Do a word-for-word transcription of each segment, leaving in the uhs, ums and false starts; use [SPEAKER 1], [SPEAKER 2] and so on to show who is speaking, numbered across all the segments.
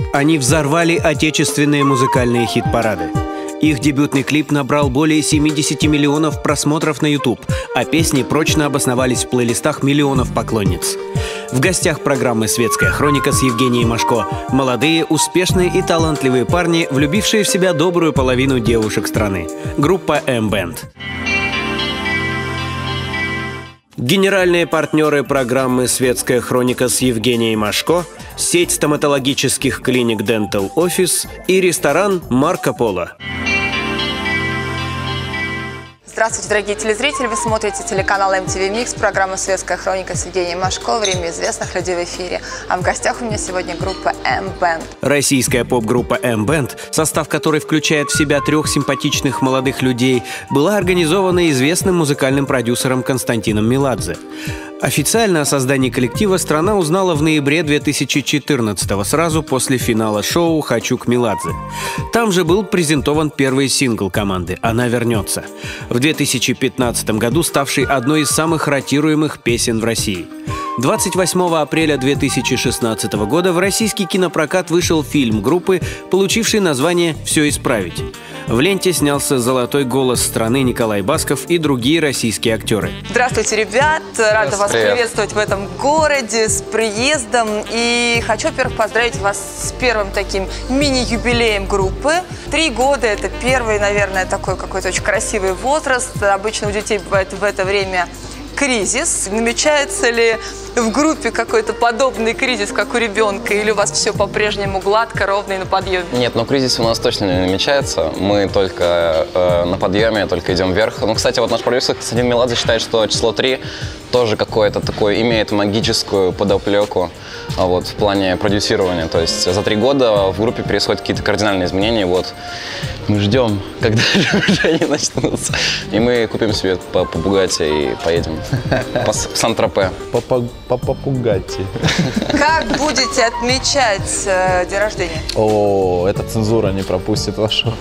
[SPEAKER 1] Они взорвали отечественные музыкальные хит-парады. Их дебютный клип набрал более семидесяти миллионов просмотров на YouTube, а песни прочно обосновались в плейлистах миллионов поклонниц. В гостях программы «Светская хроника» с Евгенией Машко молодые, успешные и талантливые парни, влюбившие в себя добрую половину девушек страны. Группа M-Band. Генеральные партнеры программы «Светская хроника» с Евгенией Машко, сеть стоматологических клиник Dental Office и ресторан Марко Поло.
[SPEAKER 2] Здравствуйте, дорогие телезрители! Вы смотрите телеканал эм ти ви Mix, программа «Светская хроника» с Евгенией Машко, время известных людей в эфире. А в гостях у меня сегодня группа M-Band.
[SPEAKER 1] Российская поп-группа M-Band, состав которой включает в себя трех симпатичных молодых людей, была организована известным музыкальным продюсером Константином Меладзе. Официально о создании коллектива страна узнала в ноябре две тысячи четырнадцатого, сразу после финала шоу «Хочу к Меладзе». Там же был презентован первый сингл команды «Она вернется», в две тысячи пятнадцатом году ставший одной из самых ротируемых песен в России. двадцать восьмого апреля две тысячи шестнадцатого года в российский кинопрокат вышел фильм группы, получивший название «Все исправить». В ленте снялся золотой голос страны Николай Басков и другие российские актеры.
[SPEAKER 2] Здравствуйте, ребят! Рада вас
[SPEAKER 3] Привет.
[SPEAKER 2] приветствовать в этом городе, с приездом. И хочу, во-первых, поздравить вас с первым таким мини-юбилеем группы. Три года – это первый, наверное, такой какой-то очень красивый возраст. Обычно у детей бывает в это время кризис. Намечается ли в группе какой-то подобный кризис, как у ребенка, или у вас все по-прежнему гладко, ровно и на подъеме?
[SPEAKER 3] Нет, ну кризис у нас точно не намечается. Мы только э, на подъеме, только идем вверх. Ну, кстати, вот наш продюсер Константин Меладзе считает, что число три тоже какое-то такое имеет магическую подоплеку а вот, в плане продюсирования. То есть за три года в группе происходят какие-то кардинальные изменения. Вот мы ждем, когда же они начнутся. И мы купим себе по, по Бугатти и поедем по Сан-Тропе.
[SPEAKER 4] По Попугатти.
[SPEAKER 2] Как будете отмечать э, день рождения?
[SPEAKER 4] О, эта цензура не пропустит вашу.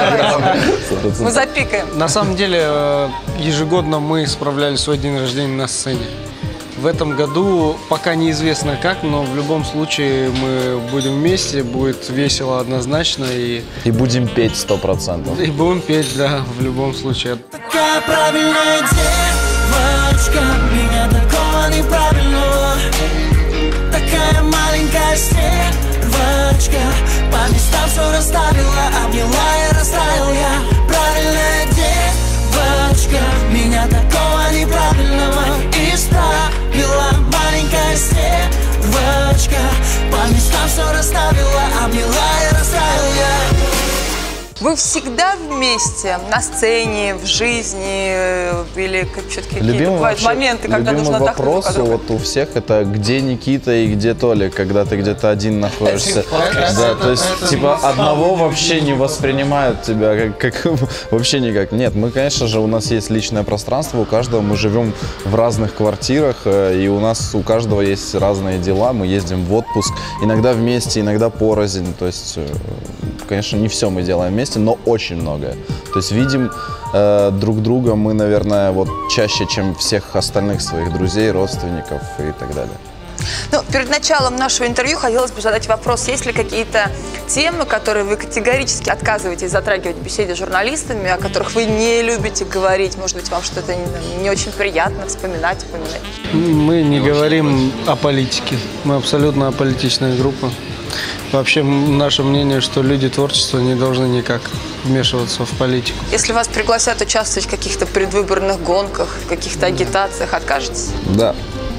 [SPEAKER 2] Мы запикаем.
[SPEAKER 5] На самом деле, ежегодно мы справляли свой день рождения на сцене. В этом году пока неизвестно как, но в любом случае мы будем вместе, будет весело однозначно. И,
[SPEAKER 4] и будем петь сто процентов.
[SPEAKER 5] И будем петь, да, в любом случае.
[SPEAKER 6] Такая правильная девочка, меня такого неправильного. Такая маленькая стервочка, по местам все расставила, обняла и растаял я. Правильная девочка, меня такого неправильного исправила. Маленькая стервочка, по местам все расставила, обняла и растаял я.
[SPEAKER 2] Вы всегда вместе на сцене, в жизни, или все-таки какие-то бывают моменты, когда нужно отдохнуть?
[SPEAKER 4] Любимый вопрос вот у всех это где Никита и где Толик, когда ты где-то один находишься. Да, то есть типа одного вообще не воспринимают тебя как, как вообще никак. Нет, мы, конечно же, у нас есть личное пространство, у каждого мы живем в разных квартирах, и у нас у каждого есть разные дела, мы ездим в отпуск, иногда вместе, иногда порознь, то есть, конечно, не все мы делаем вместе, но очень многое. То есть видим э, друг друга мы, наверное, вот чаще, чем всех остальных своих друзей, родственников и так далее.
[SPEAKER 2] Ну, перед началом нашего интервью хотелось бы задать вопрос, есть ли какие-то темы, которые вы категорически отказываетесь затрагивать в беседе с журналистами, о которых вы не любите говорить, может быть, вам что-то не, не очень приятно вспоминать, упоминать?
[SPEAKER 5] Мы не говорим о политике, мы абсолютно аполитичная группа. Вообще, наше мнение, что люди творчества не должны никак вмешиваться в политику.
[SPEAKER 2] Если вас пригласят участвовать в каких-то предвыборных гонках, в каких-то агитациях, откажетесь?
[SPEAKER 4] Да.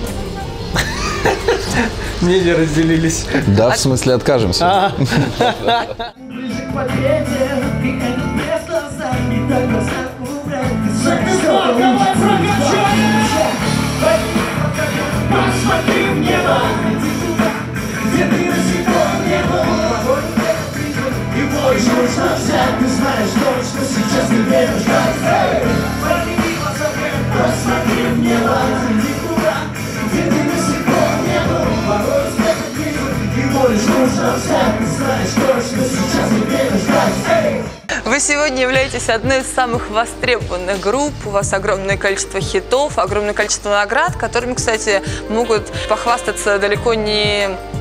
[SPEAKER 5] Мнения разделились.
[SPEAKER 4] Да, в смысле откажемся.
[SPEAKER 6] Посмотри в небо, где ты рассекал небо. И больше нужно взять, ты знаешь точно, сейчас не время ждать. Подними глаза вверх, посмотри в небо, где ты рассекал небо. Порой взгляд вижу, и больше нужно взять, ты знаешь точно, сейчас не время ждать.
[SPEAKER 2] Вы сегодня являетесь одной из самых востребованных групп, у вас огромное количество хитов, огромное количество наград, которыми, кстати, могут похвастаться далеко не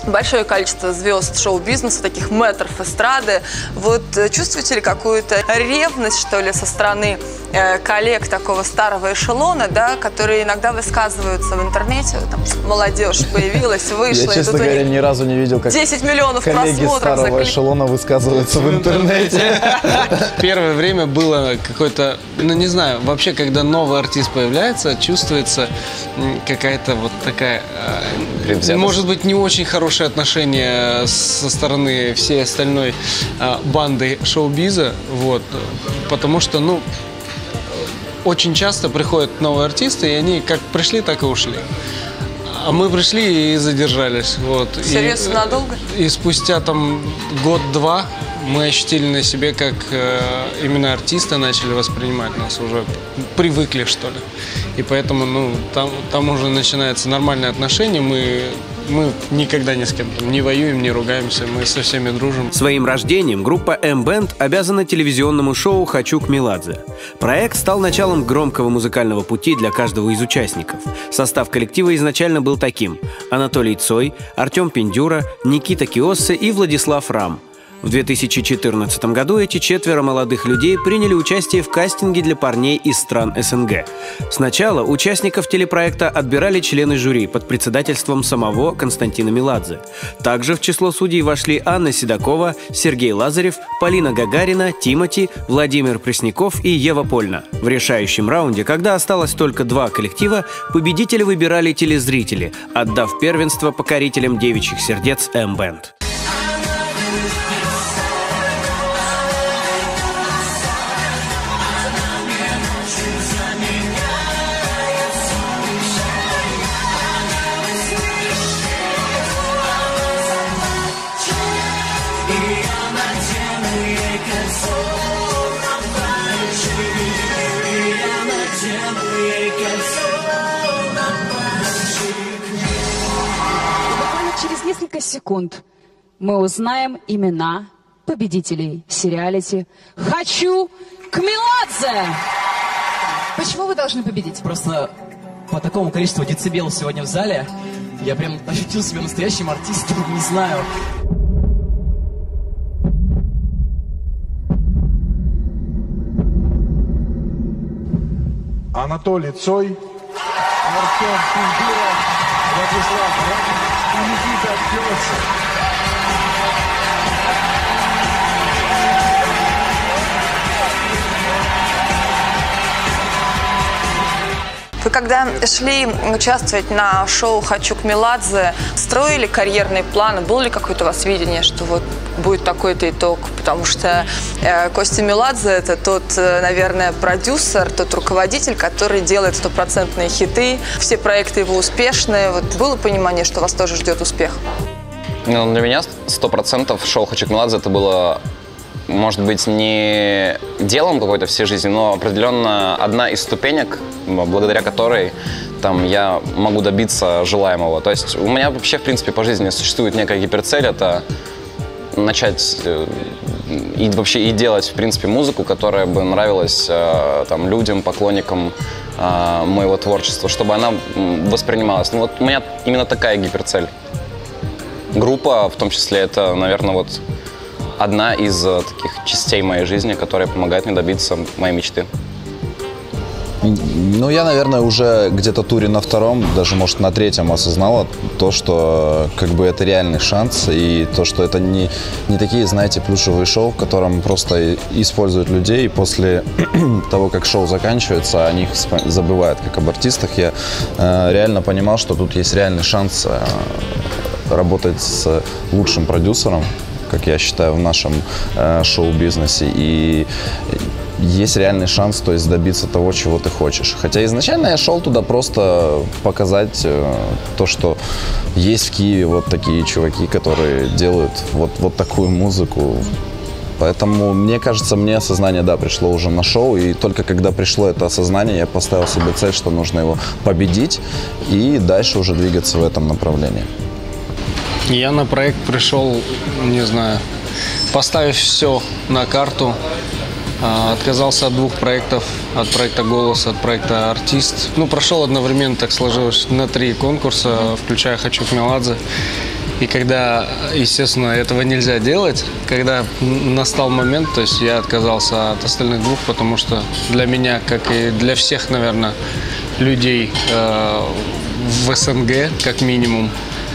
[SPEAKER 2] большое количество звезд шоу-бизнеса, таких мэтров эстрады. Вот чувствуете ли какую-то ревность, что ли, со стороны э, коллег такого старого эшелона, да, которые иногда высказываются в интернете, там, молодежь появилась, вышла.
[SPEAKER 4] Я, честно говоря, ни разу не видел, как
[SPEAKER 2] десять миллионов
[SPEAKER 4] коллеги
[SPEAKER 2] просмотров
[SPEAKER 4] старого эшелона высказываются в интернете.
[SPEAKER 5] Первое время было какое-то, ну не знаю, вообще, когда новый артист появляется, чувствуется какая-то вот такая, может быть, не очень хорошая отношения со стороны всей остальной а, банды шоу-биза, вот, потому что, ну, очень часто приходят новые артисты, и они как пришли, так и ушли. А мы пришли и задержались, вот.
[SPEAKER 2] Серьезно,
[SPEAKER 5] и,
[SPEAKER 2] надолго?
[SPEAKER 5] И спустя там год-два мы ощутили на себе, как э, именно артисты начали воспринимать нас, уже привыкли, что ли. И поэтому, ну, там, там уже начинается нормальное отношение, мы... Мы никогда ни с кем не воюем, не ругаемся, мы со всеми дружим.
[SPEAKER 1] Своим рождением группа M-Band обязана телевизионному шоу «Хочу к Меладзе». Проект стал началом громкого музыкального пути для каждого из участников. Состав коллектива изначально был таким: Анатолий Цой, Артем Пендюра, Никита Киоссе и Владислав Рам. В две тысячи четырнадцатом году эти четверо молодых людей приняли участие в кастинге для парней из стран СНГ. Сначала участников телепроекта отбирали члены жюри под председательством самого Константина Меладзе. Также в число судей вошли Анна Седокова, Сергей Лазарев, Полина Гагарина, Тимати, Владимир Пресняков и Ева Польна. В решающем раунде, когда осталось только два коллектива, победителя выбирали телезрители, отдав первенство покорителям девичьих сердец M-Band.
[SPEAKER 7] Через несколько секунд мы узнаем имена победителей сериалити «Хочу к Меладзе». Почему вы должны победить?
[SPEAKER 8] Просто по такому количеству децибелов сегодня в зале я прям ощутил себя настоящим артистом, не знаю.
[SPEAKER 9] Анатолий Цой, Артем Пендюра, Владислав Рам и Никита Киоссе.
[SPEAKER 2] Вы когда шли участвовать на шоу «Хочу к Меладзе», строили карьерные планы? Было ли какое-то у вас видение, что вот будет такой-то итог? Потому что э, Костя Меладзе – это тот, э, наверное, продюсер, тот руководитель, который делает стопроцентные хиты. Все проекты его успешные. Вот было понимание, что вас тоже ждет успех?
[SPEAKER 3] Ну, для меня сто процентов шоу «Хочу к Меладзе» это было, может быть, не делом какой-то всей жизни, но определенно одна из ступенек, благодаря которой там, я могу добиться желаемого. То есть у меня вообще, в принципе, по жизни существует некая гиперцель, это начать и вообще и делать, в принципе, музыку, которая бы нравилась там, людям, поклонникам моего творчества, чтобы она воспринималась. Ну, вот у меня именно такая гиперцель. Группа, в том числе, это, наверное, вот одна из uh, таких частей моей жизни, которая помогает мне добиться моей мечты.
[SPEAKER 4] Ну, я, наверное, уже где-то туре на втором, даже, может, на третьем осознала то, что как бы это реальный шанс, и то, что это не, не такие, знаете, плюшевые шоу, в котором просто используют людей, и после того, как шоу заканчивается, о них забывают, как об артистах. Я э, реально понимал, что тут есть реальный шанс э, работать с лучшим продюсером, как я считаю, в нашем э, шоу-бизнесе. И есть реальный шанс, то есть, добиться того, чего ты хочешь. Хотя изначально я шел туда просто показать э, то, что есть в Киеве вот такие чуваки, которые делают вот, вот такую музыку. Поэтому, мне кажется, мне осознание, да, пришло уже на шоу. И только когда пришло это осознание, я поставил себе цель, что нужно его победить и дальше уже двигаться в этом направлении.
[SPEAKER 5] Я на проект пришел, не знаю, поставив все на карту. Отказался от двух проектов, от проекта «Голос», от проекта «Артист». Ну, прошел одновременно, так сложилось, на три конкурса, включая «Хочу к Меладзе». И когда, естественно, этого нельзя делать, когда настал момент, то есть я отказался от остальных двух, потому что для меня, как и для всех, наверное, людей э, в СНГ, как минимум,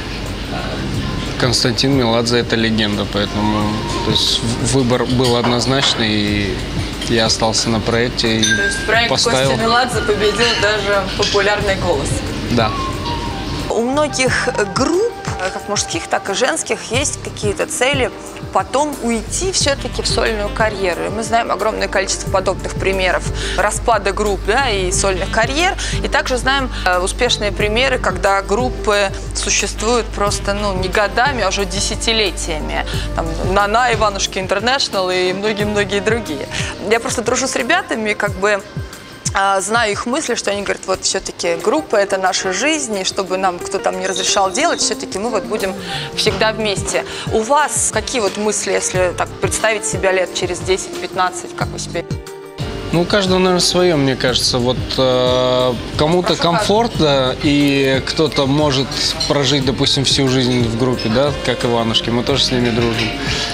[SPEAKER 5] Константин Меладзе – это легенда, поэтому то есть, выбор был однозначный, и я остался на проекте и
[SPEAKER 2] то есть проект
[SPEAKER 5] поставил...
[SPEAKER 2] Костя Меладзе победил даже популярный голос.
[SPEAKER 5] Да.
[SPEAKER 2] У многих групп, как мужских, так и женских, есть какие-то цели потом уйти все-таки в сольную карьеру. И мы знаем огромное количество подобных примеров распада групп, да, и сольных карьер. И также знаем э, успешные примеры, когда группы существуют просто ну, не годами, а уже десятилетиями. Там Нана, Иванушки Интернешнл и многие-многие другие. Я просто дружу с ребятами, как бы знаю их мысли, что они говорят, вот все-таки группа – это наша жизнь, и чтобы нам кто там не разрешал делать, все-таки мы вот будем всегда вместе. У вас какие вот мысли, если так представить себя лет через десять-пятнадцать, как вы себе?
[SPEAKER 5] Ну, у каждого, наверное, свое, мне кажется. Вот э, кому-то комфортно, и кто-то может прожить, допустим, всю жизнь в группе, да, как Иванушки, мы тоже с ними дружим.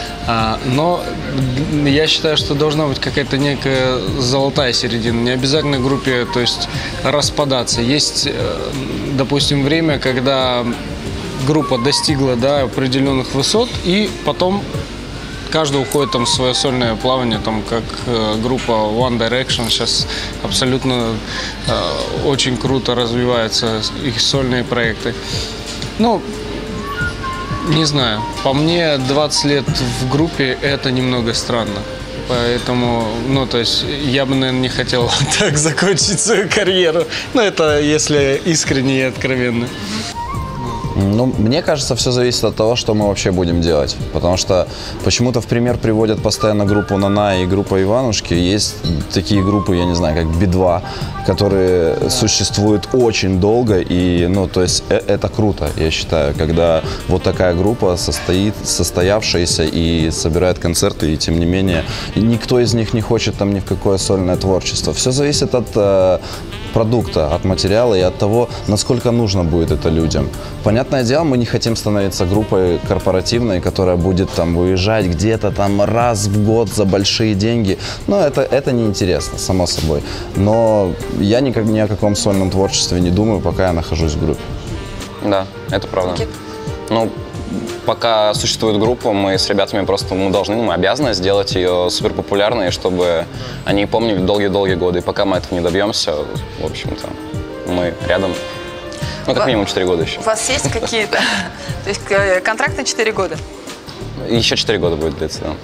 [SPEAKER 5] Но я считаю, что должна быть какая-то некая золотая середина. Не обязательно группе, то есть, распадаться. Есть, допустим, время, когда группа достигла, да, определенных высот, и потом каждый уходит там в свое сольное плавание, там, как группа One Direction. Сейчас абсолютно э, очень круто развиваются их сольные проекты. Ну, не знаю, по мне двадцать лет в группе – это немного странно. Поэтому, ну, то есть, я бы, наверное, не хотел так закончить свою карьеру. Но это если искренне и откровенно.
[SPEAKER 4] Ну, мне кажется, все зависит от того, что мы вообще будем делать. Потому что почему-то в пример приводят постоянно группу Нана и группа Иванушки. Есть такие группы, я не знаю, как Би два, которые существуют очень долго. И, ну, то есть, это круто, я считаю, когда вот такая группа состоит, состоявшаяся и собирает концерты, и тем не менее, никто из них не хочет там ни в какое сольное творчество. Все зависит от э, продукта, от материала и от того, насколько нужно будет это людям. Понятное дело, мы не хотим становиться группой корпоративной, которая будет там выезжать где-то там раз в год за большие деньги. Но это, это неинтересно, само собой. Но я никак, ни о каком сольном творчестве не думаю, пока я нахожусь в группе.
[SPEAKER 3] Да, это правда. Ну, пока существует группа, мы с ребятами просто мы должны, мы обязаны сделать ее супер популярной, чтобы они помнили долгие-долгие годы. И пока мы этого не добьемся, в общем-то, мы рядом. Ну, как минимум четыре года еще.
[SPEAKER 2] У вас есть какие-то... То есть контракт на четыре года?
[SPEAKER 3] Еще четыре года будет длиться, да.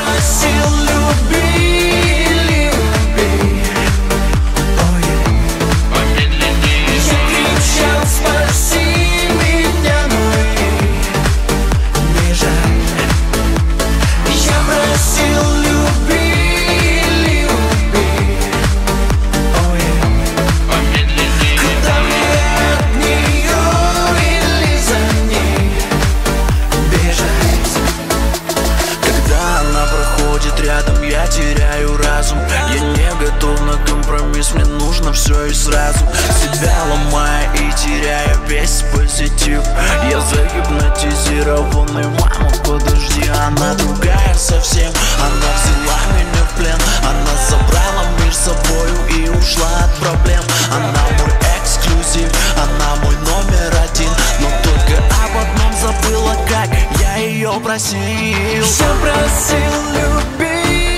[SPEAKER 6] Все и сразу себя ломая и теряя весь позитив. Я загипнотизированный, мама, подожди, она другая совсем. Она взяла меня в плен, она забрала мир с собою и ушла от проблем. Она мой эксклюзив, она мой номер один. Но только об одном забыла, как я ее просил. Я просил любить.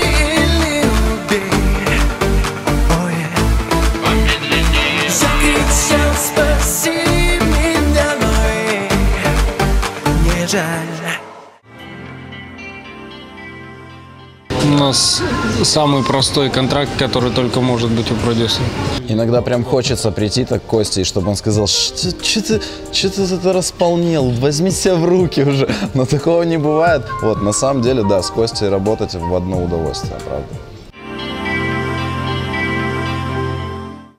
[SPEAKER 5] У нас самый простой контракт, который только может быть у продюсера.
[SPEAKER 4] Иногда прям хочется прийти так к Косте, чтобы он сказал, что ты, что ты это располнел, возьми себя в руки уже. Но такого не бывает. Вот, на самом деле, да, с Костей работать в одно удовольствие, правда.